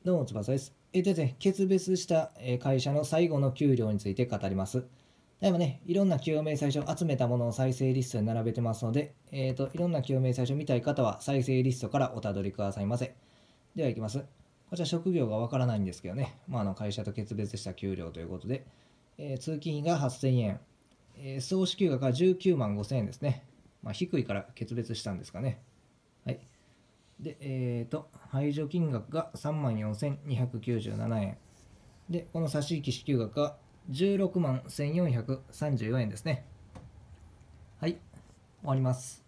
どうも、翼です。ですね、決別した会社の最後の給料について語ります。でもね、いろんな給与明細書を集めたものを再生リストに並べてますので、いろんな給与明細書を見たい方は再生リストからおたどりくださいませ。では、いきます。こちら職業がわからないんですけどね、会社と決別した給料ということで、通勤費が8000円、総支給額が19万5000円ですね。低いから決別したんですかね。はい。で、排除金額が34,297円。で、この差し引き支給額が16万1434円ですね。はい、終わります。